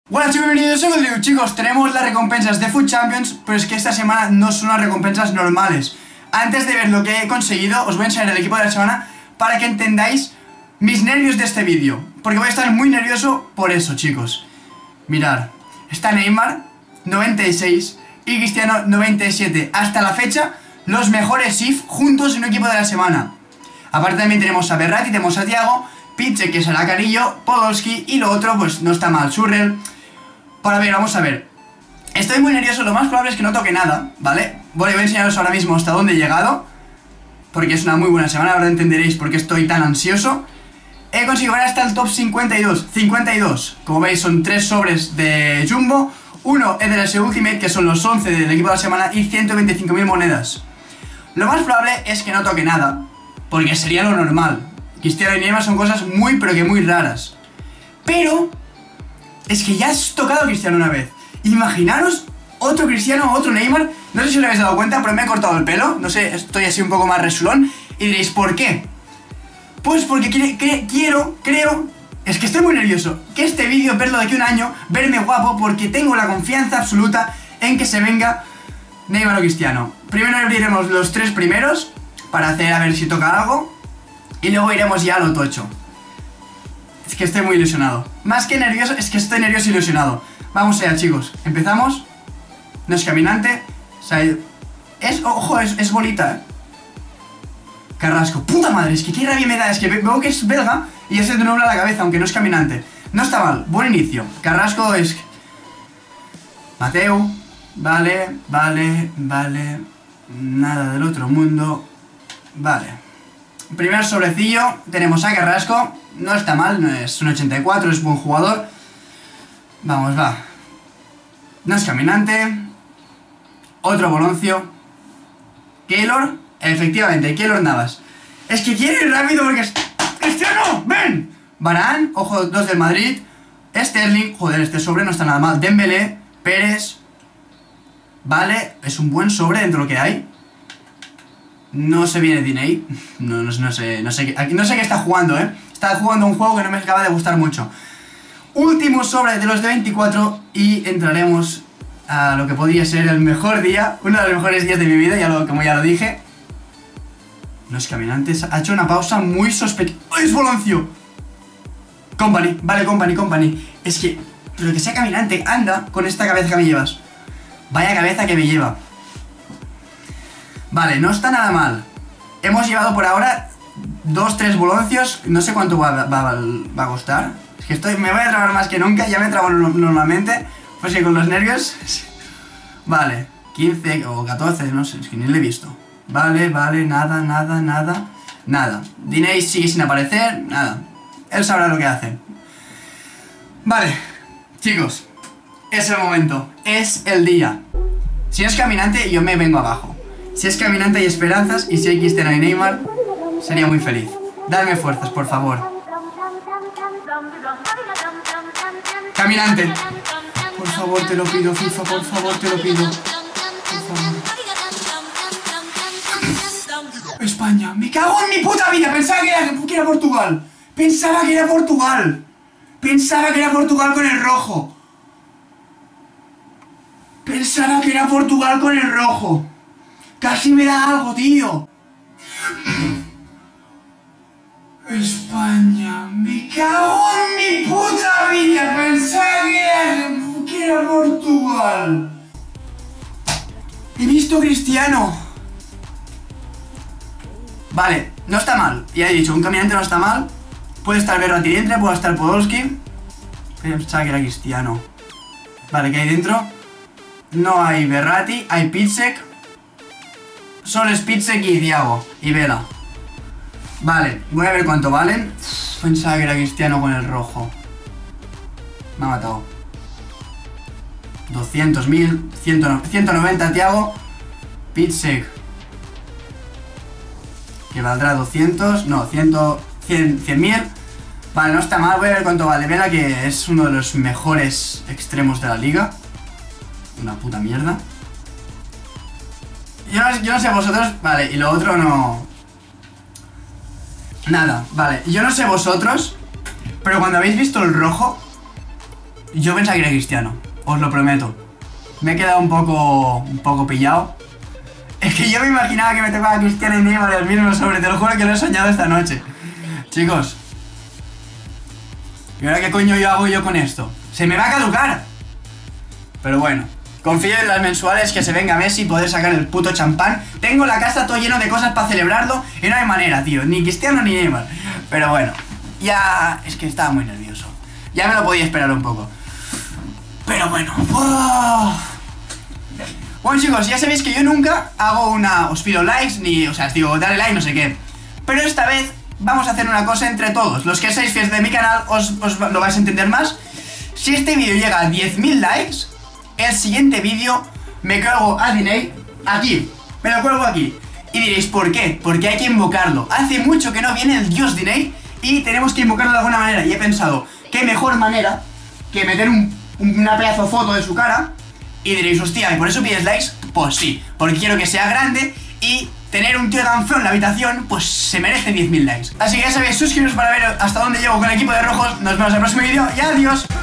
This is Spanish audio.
Buenas chicos, bienvenidos a Rodrigo. Chicos, tenemos las recompensas de Food Champions, pero es que esta semana no son las recompensas normales. Antes de ver lo que he conseguido, os voy a enseñar el equipo de la semana para que entendáis mis nervios de este vídeo, porque voy a estar muy nervioso por eso, chicos. Mirad, está Neymar 96 y Cristiano 97. Hasta la fecha, los mejores IF juntos en un equipo de la semana. Aparte también tenemos a Verratti, tenemos a Thiago, Piszczek, que será Carillo, Podolski, y lo otro pues no está mal, Schürrle. Para ver, vamos a ver. Estoy muy nervioso, lo más probable es que no toque nada, ¿vale? Voy a enseñaros ahora mismo hasta dónde he llegado, porque es una muy buena semana, ahora entenderéis por qué estoy tan ansioso. He conseguido llegar hasta el top 52, como veis son 3 sobres de Jumbo, 1 EDRS Ultimate, que son los 11 del equipo de la semana, y 125.000 monedas. Lo más probable es que no toque nada, porque sería lo normal. Cristiano y Neymar son cosas muy, pero que muy raras. Pero es que ya has tocado a Cristiano una vez. Imaginaros otro Cristiano, otro Neymar. No sé si os habéis dado cuenta, pero me he cortado el pelo. No sé, estoy así un poco más resulón. Y diréis, ¿por qué? Pues porque creo, es que estoy muy nervioso, que este vídeo, verlo de aquí un año, verme guapo, porque tengo la confianza absoluta en que se venga Neymar o Cristiano. Primero abriremos los 3 primeros, para hacer a ver si toca algo. Y luego iremos ya a lo tocho. Es que estoy muy ilusionado. Más que nervioso, es que estoy nervioso y ilusionado. Vamos allá, chicos. Empezamos. No es caminante. O sea, ojo, es bolita, Carrasco. Puta madre, es que qué rabia me da. Es que veo que es belga y ya se te nubla la cabeza, aunque no es caminante. No está mal, buen inicio. Carrasco es... Mateu. Vale. Nada del otro mundo. Vale. Primer sobrecillo, tenemos a Carrasco. No está mal, no es un 84, es buen jugador. Vamos, va. No es caminante. Otro Boloncio. Keylor, efectivamente, Keylor Navas. Es que quiere ir rápido porque es... ¡Cristiano! ¡Ven! Varane, ojo, 2 del Madrid. Sterling, joder, este sobre no está nada mal. Dembélé, Pérez. Vale, es un buen sobre dentro de lo que hay. No se viene Diney. No sé qué está jugando, Está jugando un juego que no me acaba de gustar mucho. Último sobre de los de 24 y entraremos a lo que podría ser el mejor día, uno de los mejores días de mi vida, como ya lo dije. No es caminante, ha hecho una pausa muy sospechosa. ¡Oh, es Boloncio! Company, vale, Company. Es que, pero que sea caminante, anda con esta cabeza que me llevas. Vaya cabeza que me lleva. Vale, no está nada mal. Hemos llevado por ahora 2-3 Boloncios. No sé cuánto va a costar. Es que me voy a trabar más que nunca. Ya me trabo normalmente. Pues que con los nervios. Vale, 15 o 14, no sé, es que ni le he visto. Vale, nada. Diney sigue sin aparecer, nada. Él sabrá lo que hace. Vale, chicos, es el momento, es el día. Si es caminante, yo me vengo abajo. Si es caminante hay esperanzas, y si hay Cristiano y Neymar, sería muy feliz. Dadme fuerzas, por favor. Caminante. Por favor, te lo pido, FIFA, por favor, te lo pido. Por favor. España, me cago en mi puta vida. Pensaba que era Portugal. Pensaba que era Portugal con el rojo. Casi me da algo, tío. España, me cago en mi puta vida. Pensaba que era Portugal. He visto Cristiano. Vale, no está mal. Ya he dicho, un caminante no está mal. Puede estar Verratti dentro, puede estar Podolski. Pensaba que era Cristiano. Vale, ¿qué hay dentro? No hay Verratti, hay Piszczek. Solo es Piszczek y Thiago y Vela. Vale, voy a ver cuánto valen. Pensaba que era Cristiano con el rojo. Me ha matado. 200.000, 190 Thiago. Piszczek, que valdrá 200, no, 100.000. Vale, no está mal, voy a ver cuánto vale. Vela, que es uno de los mejores extremos de la liga. Una puta mierda. Yo no sé vosotros, vale, y lo otro no... Nada, vale, yo no sé vosotros, pero cuando habéis visto el rojo, Yo pensaba que era Cristiano, os lo prometo. Me he quedado un poco pillado. Es que yo me imaginaba que me tocaba Cristiano y Neymar el mismo sobre, te lo juro que lo he soñado esta noche. Chicos, ¿y ahora qué coño hago yo con esto? ¡Se me va a caducar! Pero bueno, confío en las mensuales, que se venga Messi y poder sacar el puto champán. Tengo la casa todo lleno de cosas para celebrarlo y no hay manera, tío. Ni Cristiano ni Neymar. Pero bueno, ya... es que estaba muy nervioso. Ya me lo podía esperar un poco. Pero bueno... ¡oh! Bueno, chicos, ya sabéis que yo nunca hago os pido likes, ni... o sea, os digo, dale like, no sé qué. Pero esta vez vamos a hacer una cosa entre todos. Los que seáis fieles de mi canal os lo vais a entender más. Si este vídeo llega a 10.000 likes, el siguiente vídeo me cuelgo a Diney aquí. Me lo cuelgo aquí. Y diréis, ¿por qué? Porque hay que invocarlo. Hace mucho que no viene el dios Diney y tenemos que invocarlo de alguna manera. Y he pensado, ¿qué mejor manera que meter una pedazo foto de su cara? Y diréis, hostia, ¿y por eso pides likes? Pues sí, porque quiero que sea grande y tener un tío tan feo en la habitación, pues se merece 10.000 likes. Así que ya sabéis, suscribiros para ver hasta dónde llego con el equipo de rojos. Nos vemos en el próximo vídeo y adiós.